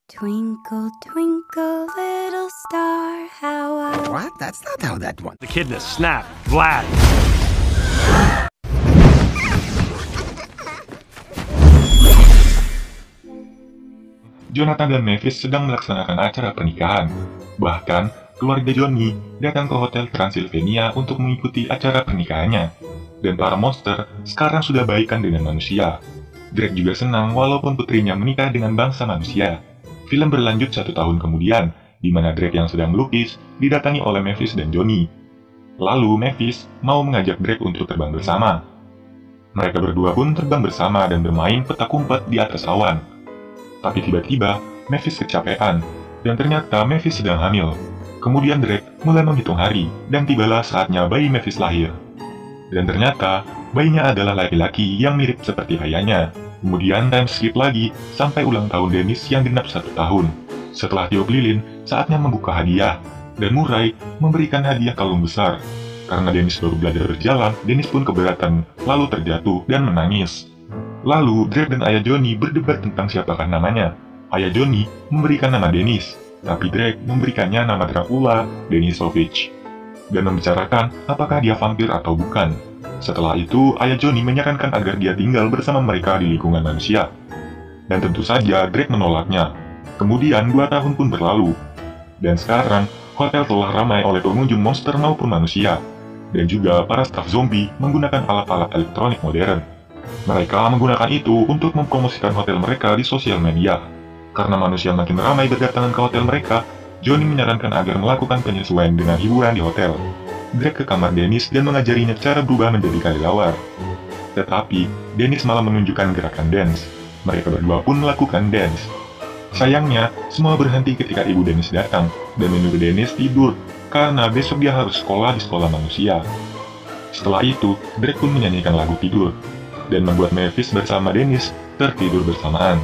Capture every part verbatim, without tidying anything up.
Twinkle, twinkle, little star, how I... What? That's not how that went. Echidna, Snap, Vlad. Jonathan dan Mavis sedang melaksanakan acara pernikahan. Bahkan, keluarga Johnny datang ke Hotel Transylvania untuk mengikuti acara pernikahannya. Dan para monster sekarang sudah baikan dengan manusia. Drake juga senang walaupun putrinya menikah dengan bangsa manusia. Film berlanjut satu tahun kemudian, di mana Drake yang sedang melukis didatangi oleh Mavis dan Johnny. Lalu Mavis mau mengajak Drake untuk terbang bersama. Mereka berdua pun terbang bersama dan bermain petak umpet di atas awan. Tapi tiba-tiba Mavis kecapean, dan ternyata Mavis sedang hamil. Kemudian Drake mulai menghitung hari, dan tibalah saatnya bayi Mavis lahir. Dan ternyata bayinya adalah laki-laki yang mirip seperti ayahnya. Kemudian time skip lagi sampai ulang tahun Dennis yang genap satu tahun. Setelah tiup lilin, saatnya membuka hadiah. Dan Murray memberikan hadiah kalung besar. Karena Dennis baru belajar berjalan, Dennis pun keberatan, lalu terjatuh dan menangis. Lalu Drake dan ayah Johnny berdebat tentang siapakah namanya. Ayah Johnny memberikan nama Dennis, tapi Drake memberikannya nama Dracula Denisovich. Dan membicarakan apakah dia vampir atau bukan. Setelah itu, ayah Johnny menyarankan agar dia tinggal bersama mereka di lingkungan manusia. Dan tentu saja Drake menolaknya. Kemudian dua tahun pun berlalu. Dan sekarang, hotel telah ramai oleh pengunjung monster maupun manusia. Dan juga para staf zombie menggunakan alat-alat elektronik modern. Mereka menggunakan itu untuk mempromosikan hotel mereka di sosial media. Karena manusia makin ramai berdatangan ke hotel mereka, Johnny menyarankan agar melakukan penyesuaian dengan hiburan di hotel. Drake ke kamar Dennis dan mengajarinya cara berubah menjadi kelelawar. Tetapi, Dennis malah menunjukkan gerakan dance. Mereka berdua pun melakukan dance. Sayangnya, semua berhenti ketika ibu Dennis datang dan menyuruh Dennis tidur, karena besok dia harus sekolah di sekolah manusia. Setelah itu, Drake pun menyanyikan lagu tidur, dan membuat Mavis bersama Dennis tertidur bersamaan.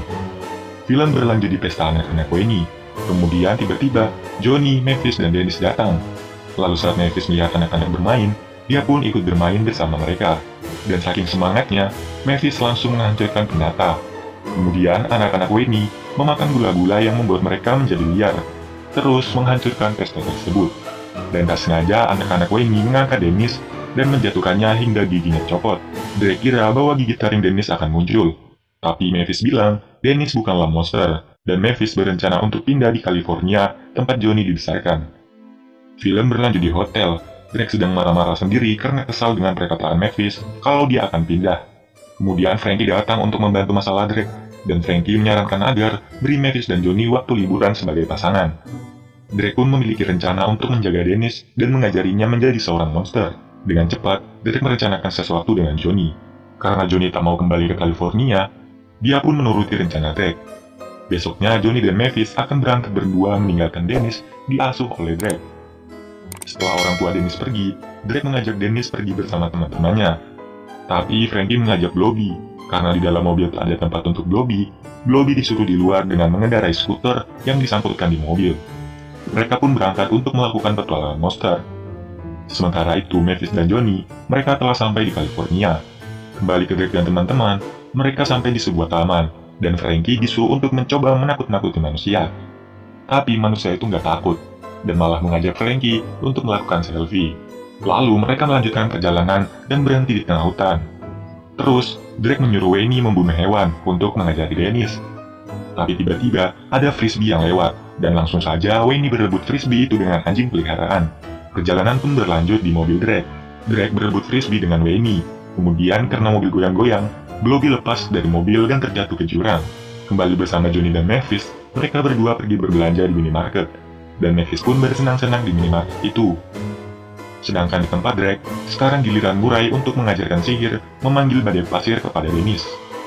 Film berlanjut di pesta anak-anak Wayne. Kemudian tiba-tiba, Johnny, Mavis, dan Dennis datang. Lalu saat Mavis melihat anak-anak bermain, dia pun ikut bermain bersama mereka. Dan saking semangatnya, Mavis langsung menghancurkan pendata. Kemudian anak-anak Wayne memakan gula-gula yang membuat mereka menjadi liar, terus menghancurkan pesta tersebut. Dan tak sengaja anak-anak Wayne mengangkat Dennis dan menjatuhkannya hingga giginya copot. Drake kira bahwa gigi taring Dennis akan muncul. Tapi Mavis bilang, Dennis bukanlah monster, dan Mavis berencana untuk pindah di California, tempat Johnny dibesarkan. Film berlanjut di hotel. Drake sedang marah-marah sendiri karena kesal dengan perkataan Mavis kalau dia akan pindah. Kemudian Frankie datang untuk membantu masalah Drake, dan Frankie menyarankan agar beri Mavis dan Johnny waktu liburan sebagai pasangan. Drake pun memiliki rencana untuk menjaga Dennis dan mengajarinya menjadi seorang monster. Dengan cepat, Drake merencanakan sesuatu dengan Johnny. Karena Johnny tak mau kembali ke California, dia pun menuruti rencana Drake. Besoknya, Johnny dan Mavis akan berangkat berdua meninggalkan Dennis diasuh oleh Drake. Setelah orang tua Dennis pergi, Drake mengajak Dennis pergi bersama teman-temannya. Tapi Frankie mengajak Blobby, karena di dalam mobil tak ada tempat untuk Blobby. Blobby disuruh di luar dengan mengendarai skuter yang disangkutkan di mobil. Mereka pun berangkat untuk melakukan petualangan monster. Sementara itu, Mavis dan Johnny, mereka telah sampai di California. Kembali ke Drake dan teman-teman, mereka sampai di sebuah taman, dan Frankie disuruh untuk mencoba menakut-nakuti manusia. Tapi manusia itu nggak takut, dan malah mengajak Frankie untuk melakukan selfie. Lalu mereka melanjutkan perjalanan dan berhenti di tengah hutan. Terus, Drake menyuruh Wayne membunuh hewan untuk mengajari Dennis. Tapi tiba-tiba, ada frisbee yang lewat, dan langsung saja Wayne berebut frisbee itu dengan anjing peliharaan. Perjalanan pun berlanjut di mobil Drake. Drake berebut frisbee dengan Wayne. Kemudian, karena mobil goyang-goyang, Blobby lepas dari mobil dan terjatuh ke jurang. Kembali bersama Johnny dan Mavis, mereka berdua pergi berbelanja di minimarket. Dan Mavis pun bersenang-senang di minimarket itu. Sedangkan di tempat Drake, sekarang giliran Murray untuk mengajarkan sihir memanggil badai pasir kepada Dennis.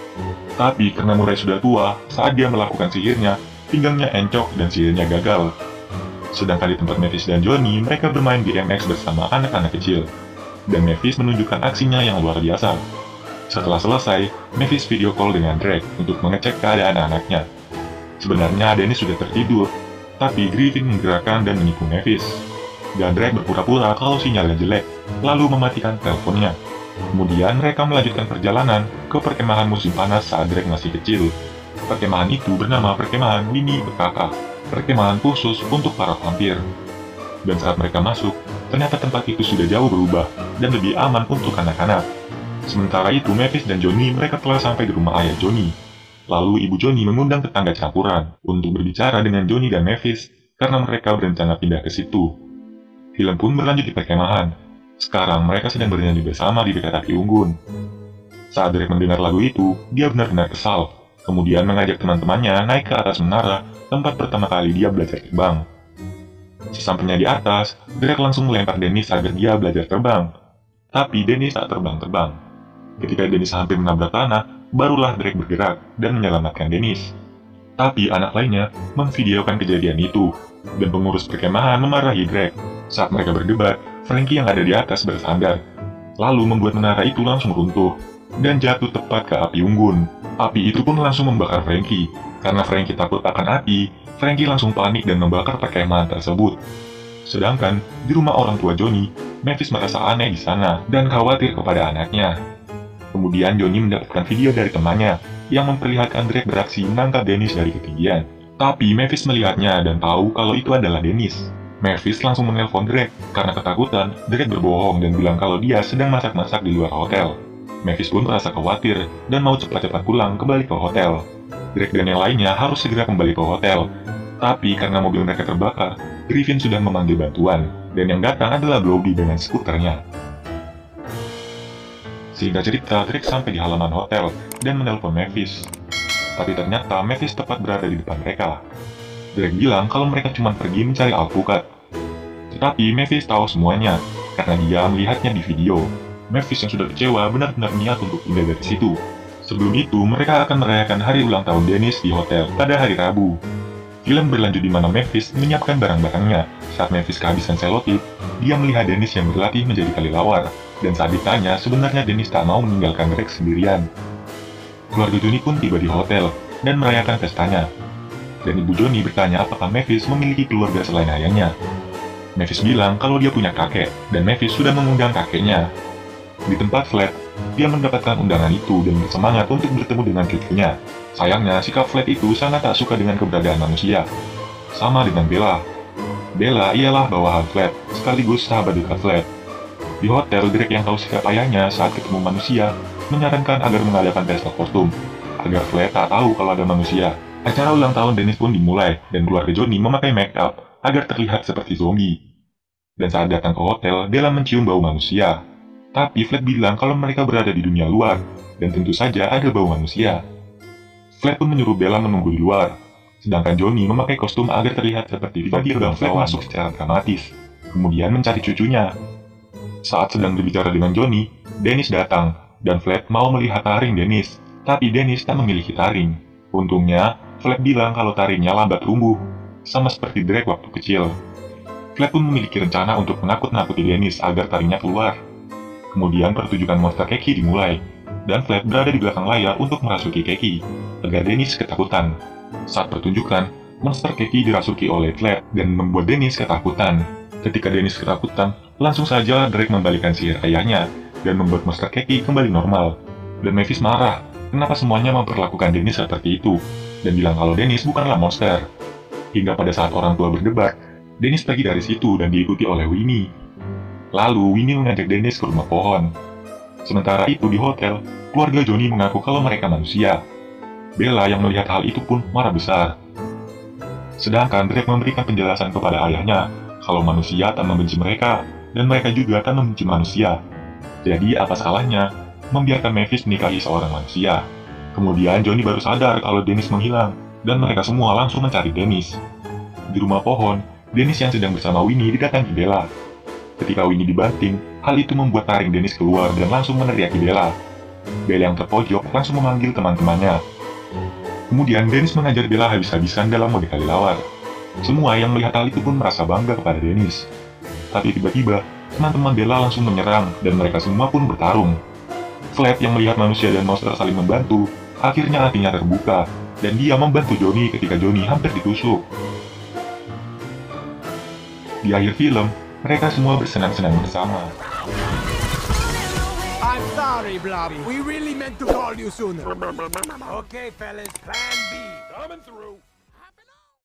Tapi karena Murray sudah tua, saat dia melakukan sihirnya, pinggangnya encok dan sihirnya gagal. Sedangkan di tempat Mavis dan Johnny, mereka bermain B M X bersama anak-anak kecil. Dan Mavis menunjukkan aksinya yang luar biasa. Setelah selesai, Mavis video call dengan Drake untuk mengecek keadaan anaknya. Sebenarnya Dennis sudah tertidur, tapi Griffin menggerakkan dan menipu Mavis. Dan Drake berpura-pura kalau sinyalnya jelek, lalu mematikan teleponnya. Kemudian mereka melanjutkan perjalanan ke perkemahan musim panas saat Drake masih kecil. Perkemahan itu bernama Perkemahan Winnie Bekaka, perkemahan khusus untuk para vampir. Dan saat mereka masuk, ternyata tempat itu sudah jauh berubah dan lebih aman untuk anak-anak. Sementara itu, Mavis dan Johnny mereka telah sampai di rumah ayah Johnny. Lalu ibu Johnny mengundang tetangga campuran untuk berbicara dengan Johnny dan Mavis karena mereka berencana pindah ke situ. Film pun berlanjut di perkemahan. Sekarang mereka sedang bernyanyi bersama di dekat api unggun. Saat Drake mendengar lagu itu, dia benar-benar kesal. Kemudian mengajak teman-temannya naik ke atas menara, tempat pertama kali dia belajar terbang. Sesampainya di atas, Drake langsung melempar Dennis agar dia belajar terbang. Tapi Dennis tak terbang-terbang. Ketika Dennis hampir menabrak tanah, barulah Drake bergerak dan menyelamatkan Dennis. Tapi anak lainnya memvideokan kejadian itu, dan pengurus perkemahan memarahi Drake. Saat mereka berdebat, Frankie yang ada di atas bersandar, lalu membuat menara itu langsung runtuh, dan jatuh tepat ke api unggun. Api itu pun langsung membakar Frankie. Karena Frankie takut akan api, Frankie langsung panik dan membakar perkemahan tersebut. Sedangkan di rumah orang tua Johnny, Mavis merasa aneh di sana dan khawatir kepada anaknya. Kemudian Johnny mendapatkan video dari temannya yang memperlihatkan Drake beraksi menangkap Dennis dari ketinggian. Tapi Mavis melihatnya dan tahu kalau itu adalah Dennis. Mavis langsung menelpon Drake karena ketakutan. Drake berbohong dan bilang kalau dia sedang masak-masak di luar hotel. Mavis pun merasa khawatir dan mau cepat-cepat pulang kembali ke hotel. Drake dan yang lainnya harus segera kembali ke hotel. Tapi karena mobil mereka terbakar, Griffin sudah memanggil bantuan, dan yang datang adalah Blobby dengan skuternya. Sehingga cerita, Drake sampai di halaman hotel dan menelpon Mavis. Tapi ternyata Mavis tepat berada di depan mereka. Drake bilang kalau mereka cuma pergi mencari alpukat. Tetapi Mavis tahu semuanya, karena dia melihatnya di video. Mavis yang sudah kecewa benar-benar niat untuk pindah dari situ. Sebelum itu, mereka akan merayakan hari ulang tahun Dennis di hotel pada hari Rabu. Film berlanjut di mana Mavis menyiapkan barang-barangnya. Saat Mavis kehabisan selotip, dia melihat Dennis yang berlatih menjadi kelelawar. Dan saat ditanya, sebenarnya Dennis tak mau meninggalkan Drake sendirian. Keluarga Johnny pun tiba di hotel dan merayakan pestanya. Dan ibu Johnny bertanya apakah Mavis memiliki keluarga selain ayahnya. Mavis bilang kalau dia punya kakek, dan Mavis sudah mengundang kakeknya. Di tempat flat, dia mendapatkan undangan itu dan bersemangat untuk bertemu dengan cucunya. Sayangnya, sikap Flat itu sangat tak suka dengan keberadaan manusia. Sama dengan Bella. Bella ialah bawahan Flat, sekaligus sahabat dekat Flat. Di hotel, Drake yang tahu sikap ayahnya saat ketemu manusia, menyarankan agar mengadakan pesta kostum, agar Flat tak tahu kalau ada manusia. Acara ulang tahun Dennis pun dimulai, dan keluarga Johnny memakai make up agar terlihat seperti zombie. Dan saat datang ke hotel, Bella mencium bau manusia. Tapi Flat bilang kalau mereka berada di dunia luar, dan tentu saja ada bau manusia. Flat pun menyuruh Bella menunggu di luar, sedangkan Johnny memakai kostum agar terlihat seperti vampir dan Flat masuk secara dramatis, kemudian mencari cucunya. Saat sedang berbicara dengan Johnny, Dennis datang, dan Flat mau melihat taring Dennis, tapi Dennis tak memiliki taring. Untungnya, Flat bilang kalau taringnya lambat tumbuh, sama seperti Drake waktu kecil. Flat pun memiliki rencana untuk menakut-nakuti Dennis agar taringnya keluar. Kemudian pertunjukan monster Keki dimulai, dan Flat berada di belakang layar untuk merasuki Keki, agar Dennis ketakutan. Saat pertunjukan, monster Keki dirasuki oleh Flat dan membuat Dennis ketakutan. Ketika Dennis ketakutan, langsung saja Drake membalikan sihir ayahnya dan membuat monster Keki kembali normal. Dan Mavis marah, kenapa semuanya memperlakukan Dennis seperti itu, dan bilang kalau Dennis bukanlah monster. Hingga pada saat orang tua berdebat, Dennis pergi dari situ dan diikuti oleh Winnie. Lalu Winnie mengajak Dennis ke rumah pohon. Sementara itu di hotel, keluarga Johnny mengaku kalau mereka manusia. Bella yang melihat hal itu pun marah besar. Sedangkan Drake memberikan penjelasan kepada ayahnya kalau manusia tak membenci mereka, dan mereka juga tak membenci manusia. Jadi apa salahnya membiarkan Mavis menikahi seorang manusia? Kemudian Johnny baru sadar kalau Dennis menghilang, dan mereka semua langsung mencari Dennis. Di rumah pohon, Dennis yang sedang bersama Winnie didatangi Bella. Ketika Winnie dibanting, hal itu membuat taring Dennis keluar dan langsung meneriaki Bella. Bella yang terpojok langsung memanggil teman-temannya. Kemudian Dennis mengajar Bella habis-habisan dalam mode kelelawar. Semua yang melihat hal itu pun merasa bangga kepada Dennis. Tapi tiba-tiba, teman-teman Bella langsung menyerang dan mereka semua pun bertarung. Flat yang melihat manusia dan monster saling membantu, akhirnya hatinya terbuka, dan dia membantu Johnny ketika Johnny hampir ditusuk. Di akhir film, mereka semua bersenang-senang bersama. I I'm sorry, Blobby. We really meant to call you sooner. Okay, fellas, plan B. Coming through.